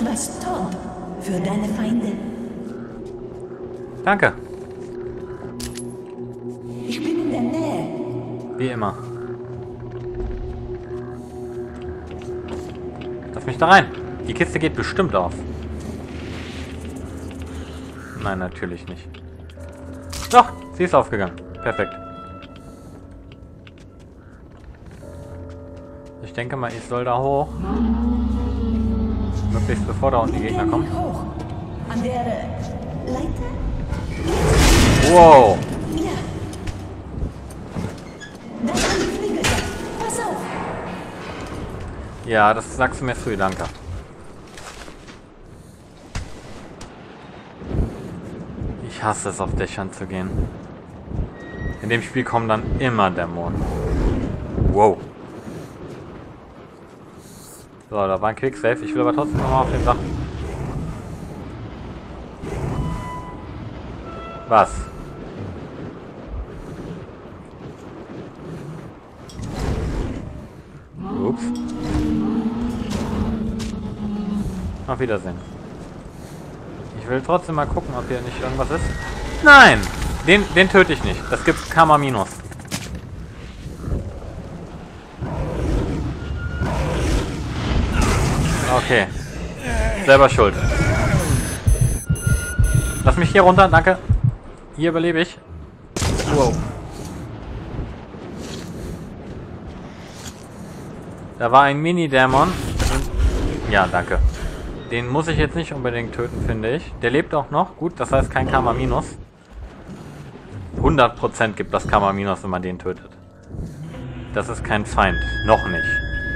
etwas Todd für deine Feinde. Danke. Ich bin in der Nähe. Wie immer. Lass mich da rein. Die Kiste geht bestimmt auf. Nein, natürlich nicht. Doch, sie ist aufgegangen. Perfekt. Ich denke mal, ich soll da hoch. Möglichst bevor da unten die Gegner kommen. Hoch. An der Leiter? Wow. Ja. Da ist ein Flügelsack. Pass auf. Ja, das sagst du mir früh, danke. Ich hasse es, auf Dächern zu gehen. In dem Spiel kommen dann immer Dämonen. Wow. So, da war ein Quicksave. Ich will aber trotzdem nochmal auf den Sachen. Was? Ups. Auf Wiedersehen. Ich will trotzdem mal gucken, ob hier nicht irgendwas ist. Nein! Den töte ich nicht. Das gibt Karma Minus. Okay. Selber schuld. Lass mich hier runter, danke. Hier überlebe ich. Wow. Da war ein Mini-Dämon. Ja, danke. Den muss ich jetzt nicht unbedingt töten, finde ich. Der lebt auch noch. Gut, das heißt kein Karma Minus. 100% gibt das Karma Minus, wenn man den tötet. Das ist kein Feind. Noch nicht.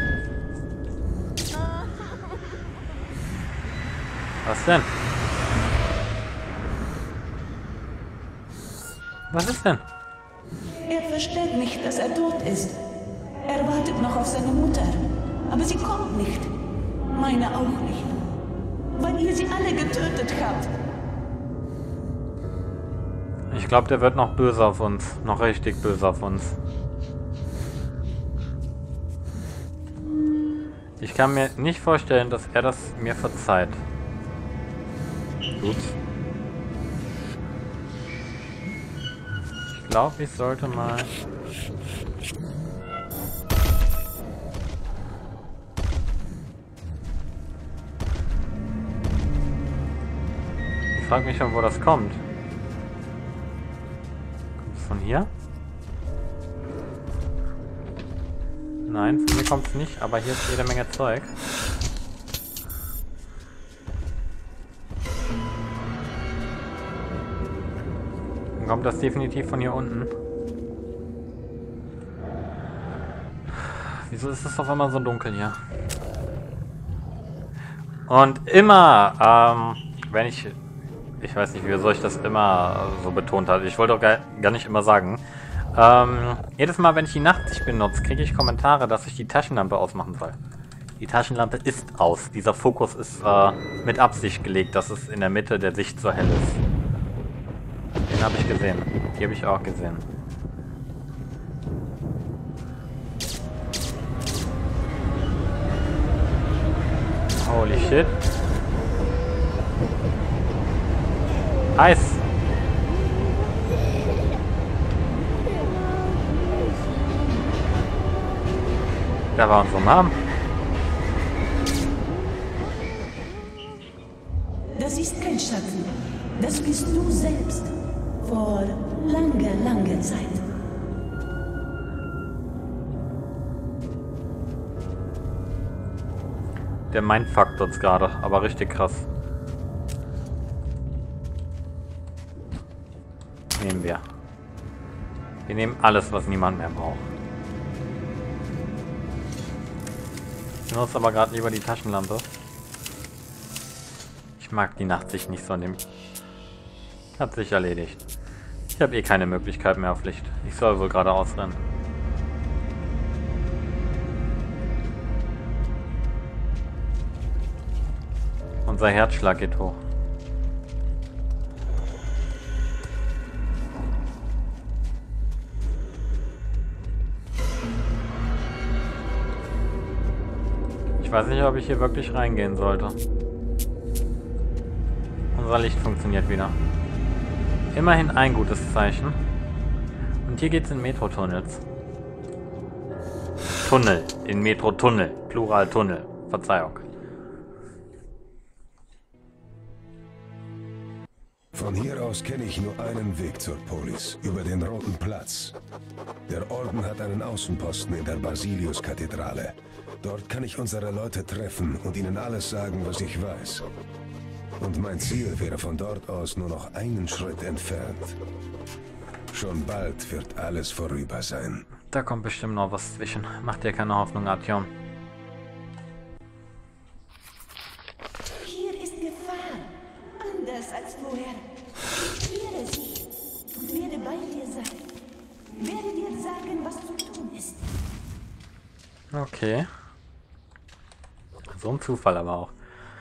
Was denn? Was ist denn? Er versteht nicht, dass er tot ist. Er wartet noch auf seine Mutter. Aber sie kommt nicht. Meine auch nicht. Weil ihr sie alle getötet habt. Ich glaube, der wird noch böse auf uns. Noch richtig böse auf uns. Ich kann mir nicht vorstellen, dass er das mir verzeiht. Ups. Ich glaube, ich sollte mal... Ich frage mich schon, wo das kommt. Kommt es von hier? Nein, von mir kommt es nicht, aber hier ist jede Menge Zeug. Dann kommt das definitiv von hier unten. Wieso ist es auf einmal so dunkel hier? Und immer, wenn ich weiß nicht, wieso ich das immer so betont habe. Ich wollte auch gar nicht immer sagen. Jedes Mal, wenn ich die Nachtsicht benutze, kriege ich Kommentare, dass ich die Taschenlampe ausmachen soll. Die Taschenlampe ist aus. Dieser Fokus ist mit Absicht gelegt, dass es in der Mitte der Sicht so hell ist. Den habe ich gesehen. Die habe ich auch gesehen. Holy shit. Eis. Da war unsere Mom. Das ist kein Schatten. Das bist du selbst. Vor langer Zeit. Der mindfuckt uns gerade, aber richtig krass. Nehmen wir. Wir nehmen alles, was niemand mehr braucht. Ich benutze aber gerade lieber die Taschenlampe. Ich mag die Nachtsicht nicht so nehmen. Hat sich erledigt. Ich habe eh keine Möglichkeit mehr auf Licht. Ich soll wohl geradeaus rennen. Unser Herzschlag geht hoch. Ich weiß nicht, ob ich hier wirklich reingehen sollte. unser Licht funktioniert wieder. Immerhin ein gutes Zeichen. Und hier geht's in Metro-Tunnels. Tunnel. In Metro-Tunnel. Plural Tunnel. Verzeihung. Von hier aus kenne ich nur einen Weg zur Polis, über den Roten Platz. Der Orden hat einen Außenposten in der Basilius-Kathedrale. Dort kann ich unsere Leute treffen und ihnen alles sagen, was ich weiß. Und mein Ziel wäre von dort aus nur noch einen Schritt entfernt. Schon bald wird alles vorüber sein. Da kommt bestimmt noch was zwischen. Mach dir keine Hoffnung, Artyom. Hier ist Gefahr. Anders als vorher. Ich spüre sie und werde bei dir sein. Werde dir sagen, was zu tun ist. Okay. So ein Zufall aber auch.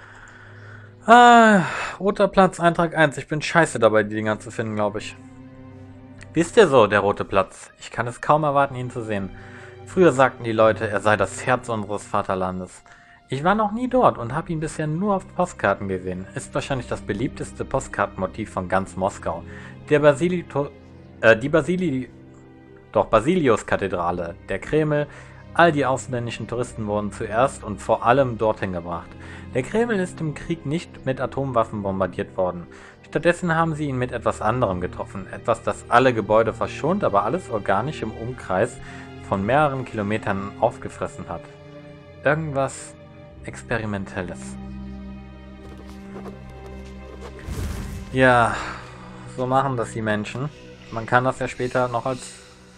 Ah, Roter Platz, Eintrag 1. Ich bin scheiße dabei, die Dinger zu finden, glaube ich. Wie ist der so, der Rote Platz? Ich kann es kaum erwarten, ihn zu sehen. Früher sagten die Leute, er sei das Herz unseres Vaterlandes. Ich war noch nie dort und habe ihn bisher nur auf Postkarten gesehen. Ist wahrscheinlich das beliebteste Postkartenmotiv von ganz Moskau. Basilius-Kathedrale, der Kreml, all die ausländischen Touristen wurden zuerst und vor allem dorthin gebracht. Der Kreml ist im Krieg nicht mit Atomwaffen bombardiert worden. Stattdessen haben sie ihn mit etwas anderem getroffen. Etwas, das alle Gebäude verschont, aber alles organisch im Umkreis von mehreren Kilometern aufgefressen hat. Irgendwas Experimentelles. Ja, so machen das die Menschen. Man kann das ja später noch als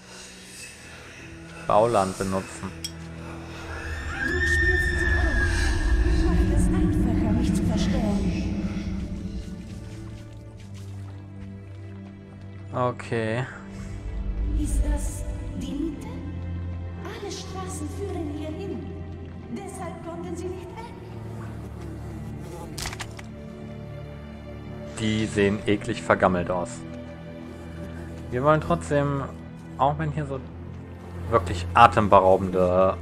Bauland benutzen. Du spielst sie auch. Macht es einfacher, mich zu verstehen. Okay. Ist das die Miete? Alle Straßen führen hier hin. Deshalb konnten sie nicht weg. Die sehen eklig vergammelt aus. Wir wollen trotzdem, auch wenn hier so wirklich atemberaubende...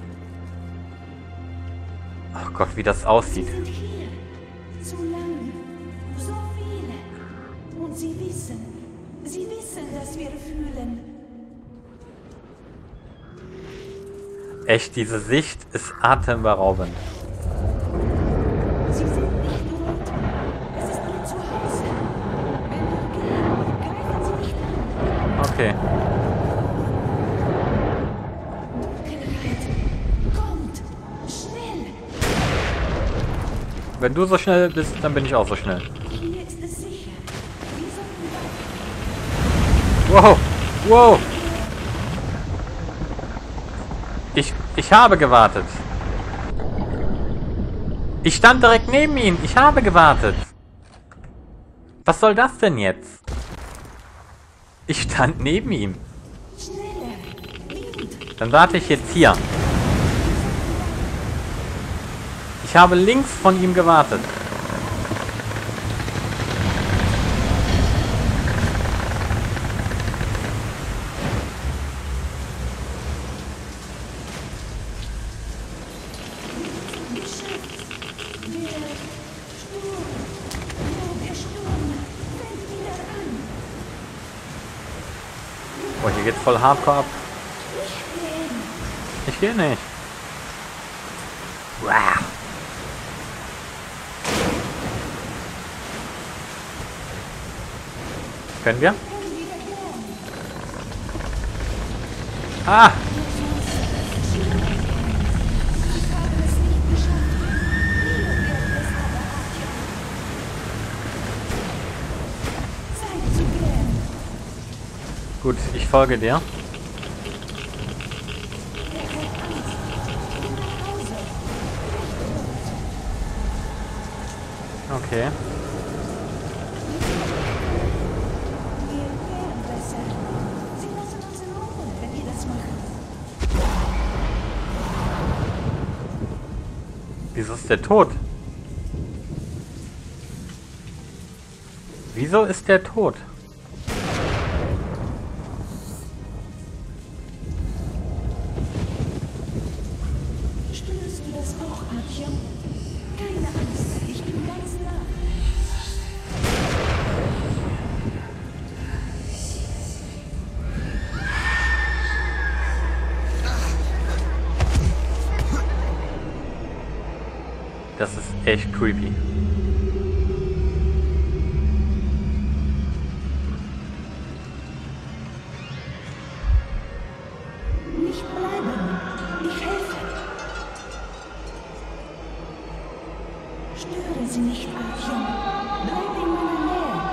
Ach Gott, wie das aussieht. Sie sind hier. Zu lange. So viele. Und sie wissen, dass wir fühlen. Echt, diese Sicht ist atemberaubend. Sie sind nicht rot. Es ist ihr Zuhause. Wenn wir gehen, greifen sie nicht an. Okay. Dunkelheit. Kommt. Schnell. Wenn du so schnell bist, dann bin ich auch so schnell. Hier ist es sicher. Wir sollten Wow! Wow! Ich habe gewartet. Ich stand direkt neben ihm. Ich habe gewartet. Was soll das denn jetzt? Ich stand neben ihm. schneller. Dann warte ich jetzt hier. Ich habe links von ihm gewartet. Oh, hier geht's voll hardcore ab. Ich gehe nicht. Wow. Können wir? Ah! Gut, ich folge dir. Okay. Wieso ist der tot? Wieso ist der tot? Spürst du das auch, Artyom? Keine Angst, ich bin ganz nah. Das ist echt creepy. Nicht bleiben. Ich helfe. Störe sie nicht, Artyom. Bleib in meiner Nähe.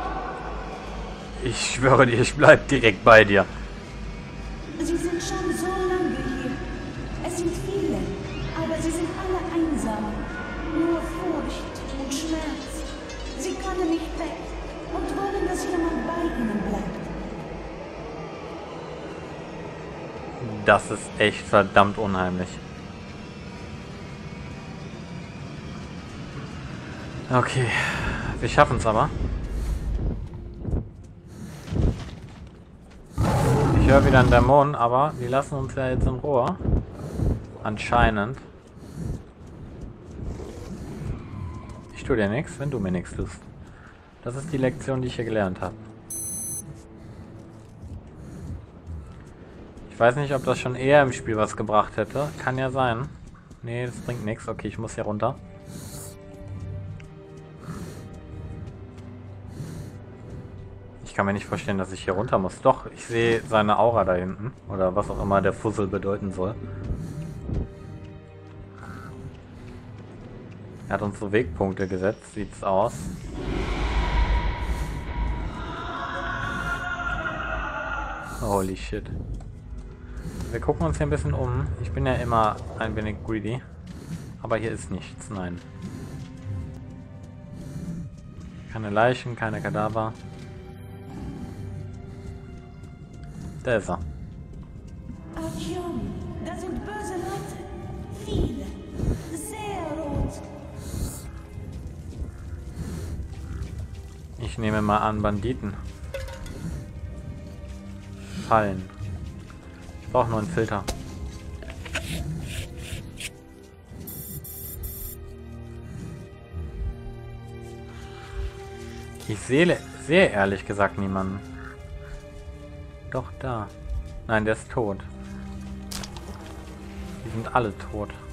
Ich schwöre dir, ich bleib direkt bei dir. Sie sind schon so lange hier. Es sind viele, aber sie sind alle einsam. Nur Furcht und Schmerz. Sie können nicht weg und wollen, dass jemand bei ihnen bleibt. Das ist echt verdammt unheimlich. Okay, wir schaffen es aber. Ich höre wieder einen Dämon, aber die lassen uns ja jetzt in Ruhe. Anscheinend. Ich tue dir nichts, wenn du mir nichts tust. Das ist die Lektion, die ich hier gelernt habe. Ich weiß nicht, ob das schon eher im Spiel was gebracht hätte. Kann ja sein. Nee, das bringt nichts. Okay, ich muss hier runter. Ich kann mir nicht vorstellen, dass ich hier runter muss. Doch, ich sehe seine Aura da hinten. Oder was auch immer der Fussel bedeuten soll. Er hat uns so Wegpunkte gesetzt. Sieht's aus. Holy shit. Wir gucken uns hier ein bisschen um. Ich bin ja immer ein wenig greedy. Aber hier ist nichts, nein. Keine Leichen, keine Kadaver. Da ist er. Artyom, da sind böse Leute. Viele. Sehr rot. Ich nehme mal an, Banditen. Fallen. Ich brauche nur einen Filter. Ich sehe ehrlich gesagt niemanden. Doch, da. Nein, der ist tot. Die sind alle tot.